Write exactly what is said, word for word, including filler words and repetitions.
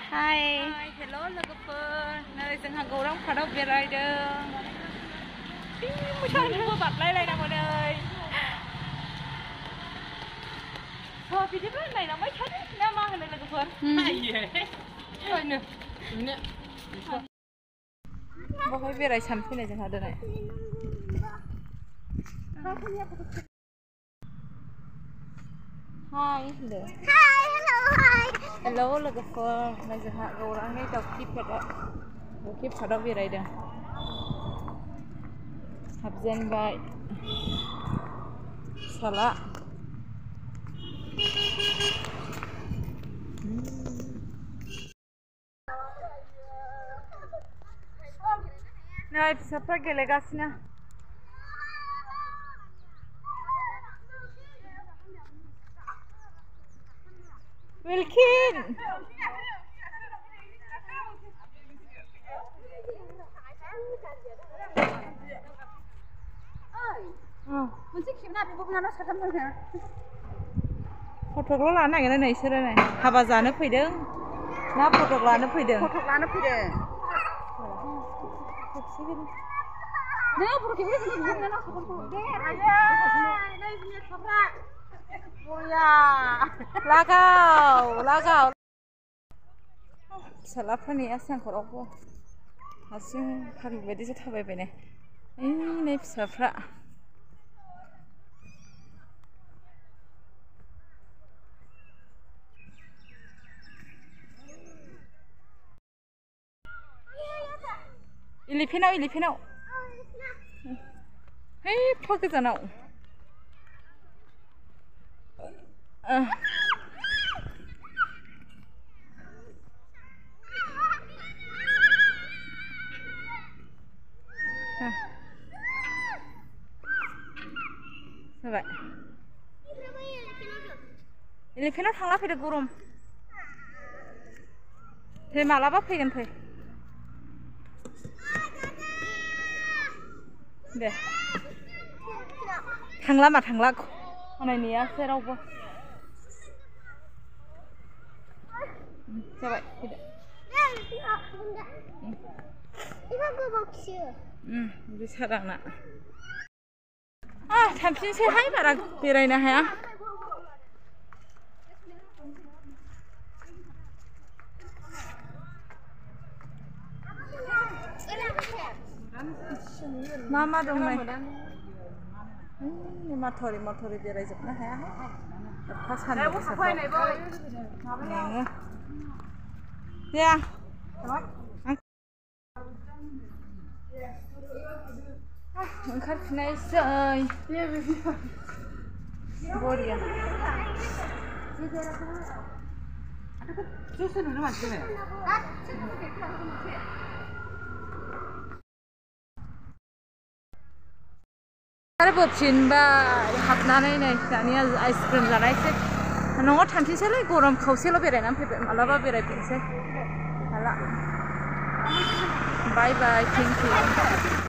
Hi. Hi, hello logoper. Nơi sân hàng gấu đông khá đông Việt Rider. Một chàng vừa bật lấy này nè mọi người. Thôi vì thế này nó mới chết ấy. Nè mà hình này logoper. Hay vậy. Thôi nè. Nè. Bố phải biết này chăm thế này chẳng hạn được này. Hi, hello. Hi, hello, hi. Hello, logoper. Nơi sân hàng gấu đông ngay đầu kíp thật đó. Đầu kíp khá đông Việt Rider. Hấp dẫn vậy. Salad. Nah, siapa gelegasnya? Wilkin. Moनसे खेबना बेबो बिनानाव साथाम दं फटक लानो नागिरदों नै बिसोरो नै हाबा जानो फैदों ना फटक लानो फैदों फटक लानो फैदों नै फटक खेबनो जोंनि बिनानाव साथामखौ दे आयै नै बिनि साफ्रा बरिया लागाव लागाव फिसालाफोरनि आसांखरावबो हारसिं फाग्लि बायदिसो थाबायबाय नै ओइ नै फिसाफ्रा इलिफेनाव इलिफेनाव है फा गोजानाव जाबाय इलिफेनाव थांना फैदो गरम फै मालाबा फैगोन फै दे थांला मा थांला हनै नेयासै रावबो जाबाय फैदो इबा गोबावखियो उदै सादों आंना थांफिनसैहाय बारा बेरायनो हाया मा मा दं नै माथावरि माथावरि बेरायजोबनो हायाहाय एफा सान्दुं गोसाफ्राव मेङो दे आं ओंखारफिननायसै बरिया आरो बोफिनबाय हाबनानै नै दानिया आइसक्रिम जानायसै न'आव थांफिनसैलै गरम खावसेल' बेरायनानै फैबाय मालाबा बेरायफिनसै हाला बाय बाय थेंक इउ